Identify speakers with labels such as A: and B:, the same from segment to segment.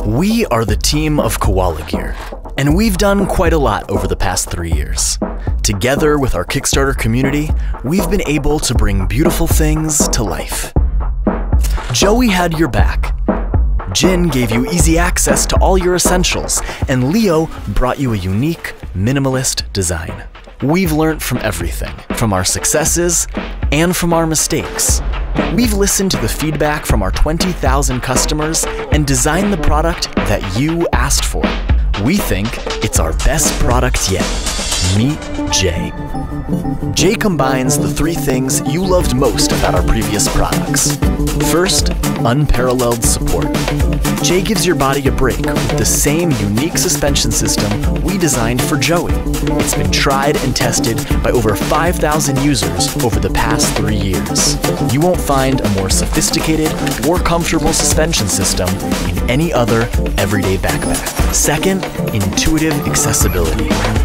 A: We are the team of Koala Gear, and we've done quite a lot over the past 3 years. Together with our Kickstarter community, we've been able to bring beautiful things to life. Joey had your back. Jin gave you easy access to all your essentials, and Leo brought you a unique, minimalist design. We've learned from everything, from our successes and from our mistakes. We've listened to the feedback from our 20,000 customers and designed the product that you asked for. We think it's our best product yet. Meet Jay. Jay combines the 3 things you loved most about our previous products. First, unparalleled support. Jay gives your body a break with the same unique suspension system we designed for Joey. It's been tried and tested by over 5,000 users over the past 3 years. You won't find a more sophisticated or comfortable suspension system in any other everyday backpack. Second, intuitive accessibility.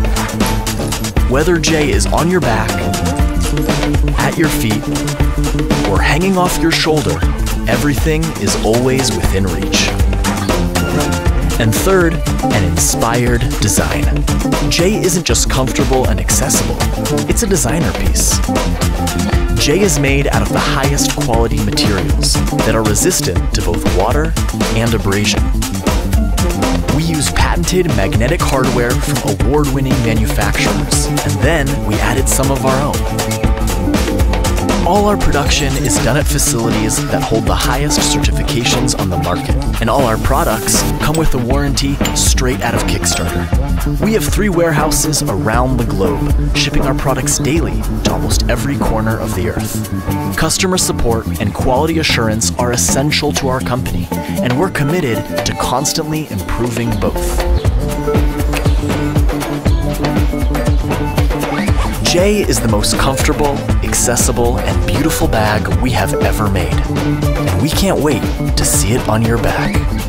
A: Whether Jay is on your back, at your feet, or hanging off your shoulder, everything is always within reach. And third, an inspired design. Jay isn't just comfortable and accessible, it's a designer piece. Jay is made out of the highest quality materials that are resistant to both water and abrasion. We use patented magnetic hardware from award-winning manufacturers, and then we added some of our own. All our production is done at facilities that hold the highest certifications on the market, and all our products come with a warranty straight out of Kickstarter. We have 3 warehouses around the globe, shipping our products daily to almost every corner of the earth. Customer support and quality assurance are essential to our company, and we're committed to constantly improving both. Jay is the most comfortable, accessible, and beautiful bag we have ever made, and we can't wait to see it on your back.